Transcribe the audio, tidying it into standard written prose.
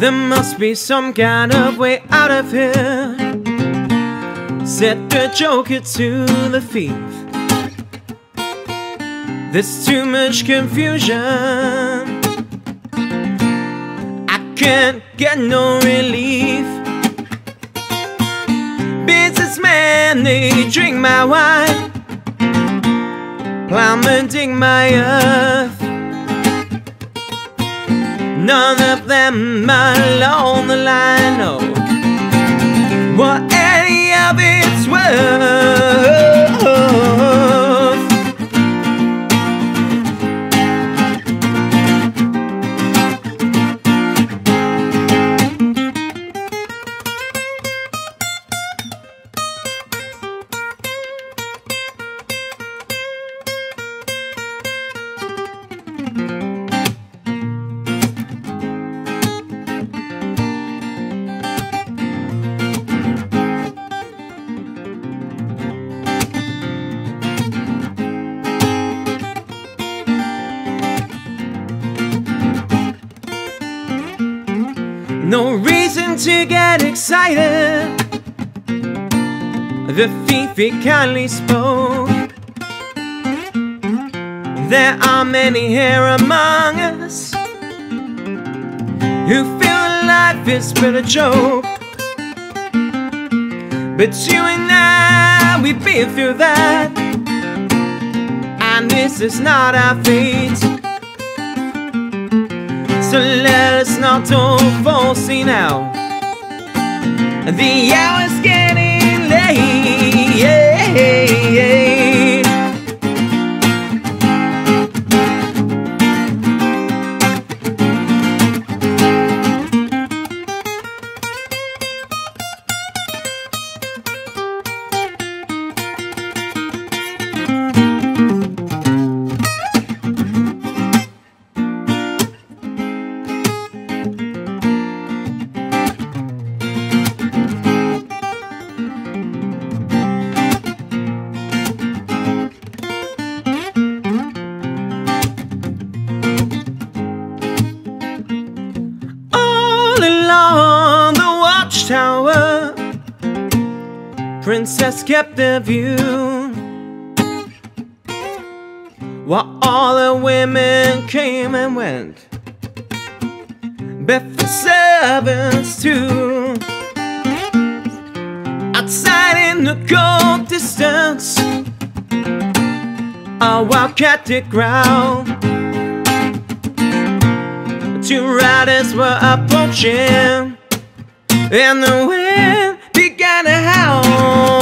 There must be some kind of way out of here, said the joker to the thief. There's too much confusion, I can't get no relief. Businessmen, they drink my wine, plowmen dig my earth. None of them are along the line, no, what any of it's worth. No reason to get excited, the thief he kindly spoke. There are many here among us who feel life is but a joke, but you and I, we've been through that, and this is not our fate. So let us not all fall asleep now, the hour's getting late, yeah. Along the Watchtower, princess kept the view, while all the women came and went, but the servants too. Outside in the cold distance, a wildcat did growl. Two riders were approaching, and the wind began to howl.